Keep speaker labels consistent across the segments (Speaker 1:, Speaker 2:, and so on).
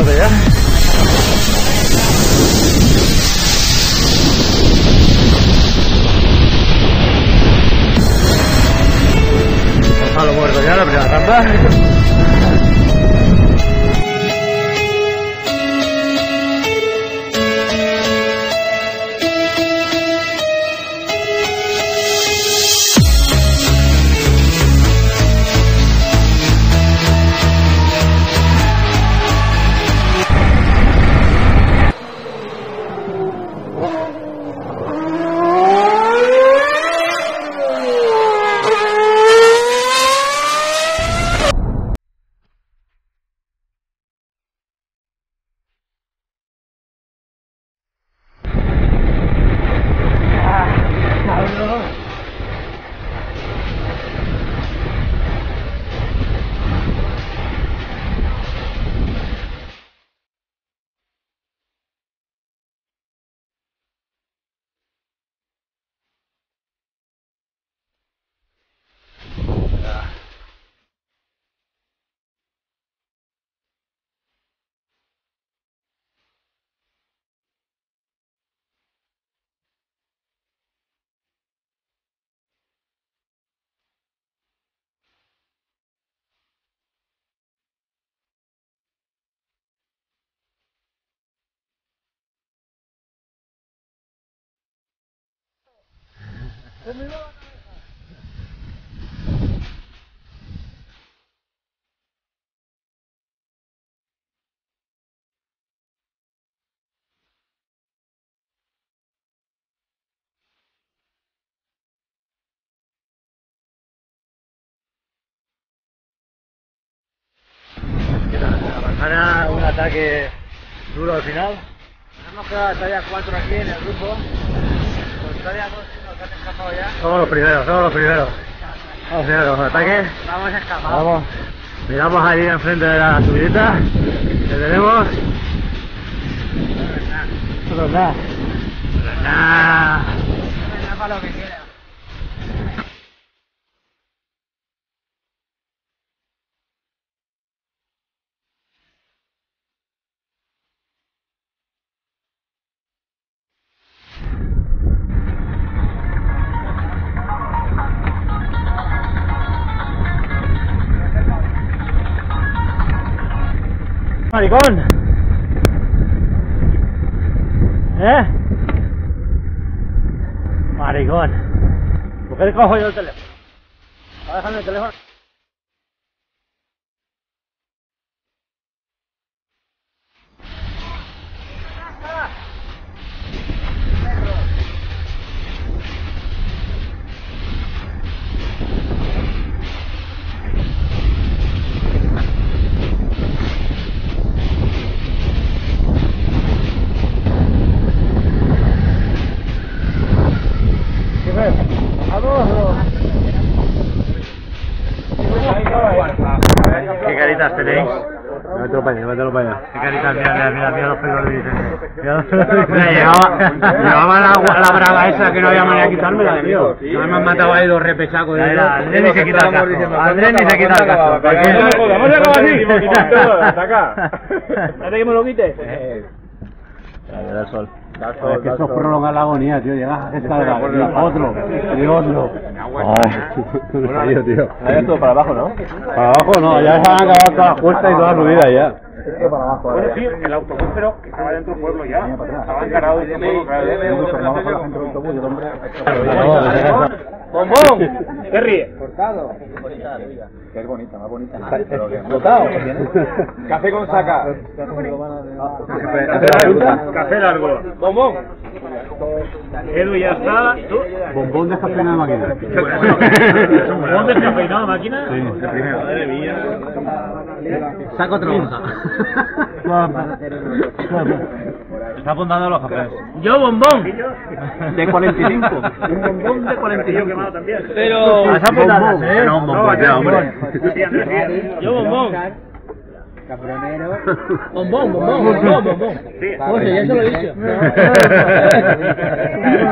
Speaker 1: tope ya. A lo muerto ya la primera tanda. Ahora un ataque duro al final.
Speaker 2: Hemos quedado talla 4 aquí en el grupo. Con talla 2 nos han escapado ya.
Speaker 1: Somos los primeros, somos los primeros. Vamos a los ataques.
Speaker 2: Vamos escapados.
Speaker 1: Vamos. Miramos ahí enfrente de la subidita. Que tenemos. No es nada. No es nada.
Speaker 2: No es para lo que quiera.
Speaker 1: Maricón. Maricón. ¿Por qué cojo yo el teléfono? ¿Va a dejarme el teléfono? ¿Qué caritas tenéis?
Speaker 3: Mételo para allá.
Speaker 1: ¿Qué caritas? Mira los pelos de Vicente. Llevaba la braga esa que no había manera de quitármela de mío. No me han matado ahí dos repesacos. Andrés ni se quita el casco. Andrés ni se quita el casco.
Speaker 3: Vamos a acabar así. Ataca.
Speaker 2: ¿Hace que me lo quites?
Speaker 1: Ya el sol.
Speaker 3: Es que eso prolonga la agonía, tío. Llegas a descargar. Otro. Ay, tío.
Speaker 2: Ahí esto para abajo, ¿no?
Speaker 3: Para abajo no, ya se han acabado todas las cuestas y toda la subida ya.
Speaker 2: Para abajo.
Speaker 4: Bueno, sí, el autobús, pero que estaba dentro del pueblo ya. Estaba encarado dentro del pueblo.
Speaker 2: ¡Bombón! ¿Qué ríe?
Speaker 4: Cortado.
Speaker 3: Que es bonita, más bonita.
Speaker 2: ¿Cortado?
Speaker 4: Café con saca.
Speaker 1: Café largo.
Speaker 2: ¡Bombón!
Speaker 1: Edu ya está.
Speaker 3: Bombón descafeinado de máquina.
Speaker 1: ¿Bombón descafeinado de máquina?
Speaker 3: Sí, de primero.
Speaker 1: Madre mía.
Speaker 3: Saca otra hoja. Está apuntando los cafés.
Speaker 2: ¡Yo, bombón!
Speaker 3: De 45. Un bombón de 45.
Speaker 2: Pero...
Speaker 1: ¿Has apuntado?
Speaker 3: No, un bombón ya, hombre.
Speaker 2: ¡Yo, bombón!
Speaker 4: Cabronero.
Speaker 2: Bombón. José, ya se lo he dicho.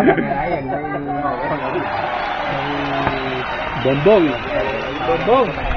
Speaker 3: Bombón.
Speaker 2: Bombón.